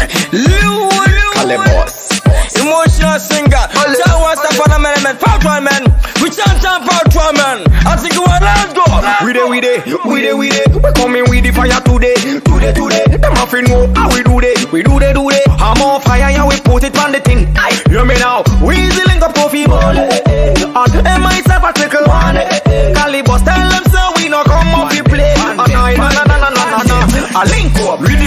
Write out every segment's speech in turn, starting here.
Lilwin, Kalybos, emotional singer. Tell us the fundamental power man. We chant power man. I think we let's go. we dey. We coming with the fire today. Them nothing know how we do they. I'm on fire, yeah, we put it on the thing. Hear me now. We the link up Kofi and myself I take one. Kalybos tell them so we not come up we play. I link up. We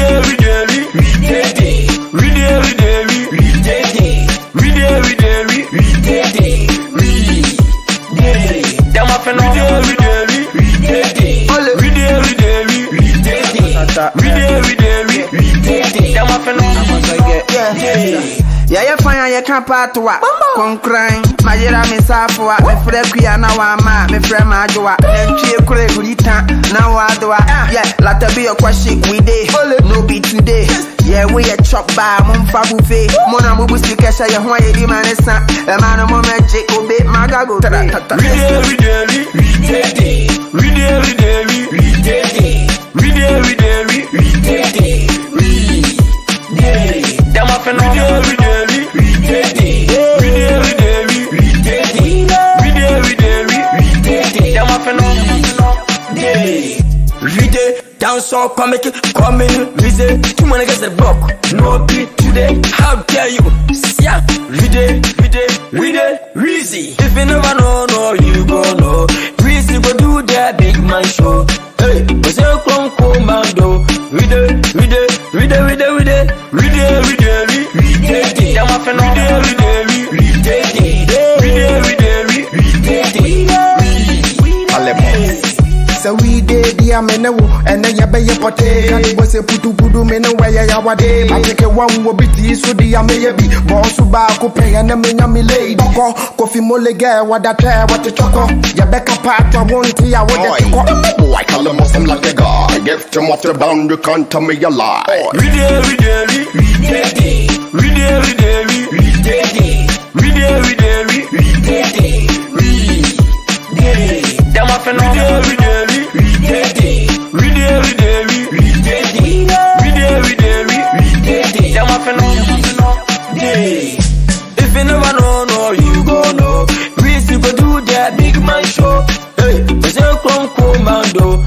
yeah, you find you can't part to what? Concrying, my yera miss up for what? My friend Quia now, my friend Majua, and Chia Kurita, now I do. Yeah, let there be a question we day, no be today. Yeah, we a chop by Mumfa buffet. Mona Mubu stick a shy, why you man is not a man of magic, obey Magago. Dance all coming, visit. Too many guys that block. No beat today. How dare you? Yeah, Reezy. If you never know, no, you go know. Reezy go do that big man show. Hey, what's your commando? So we did the ameno, and then you pay your potato. Kalybos a putu meno where you are day. I take a one will be tea, so the ameyabi. Boss who back up pay and a minami lady. Kofi molega, what that hair, what the choco. You back a part, I won't see I want to I call him awesome like a guy. Give him what you're bound, you can't tell me a lie. If you never know, no, you go know. Reezy go do that big man show. Hey, what's your commando?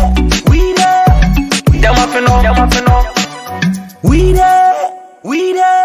We there.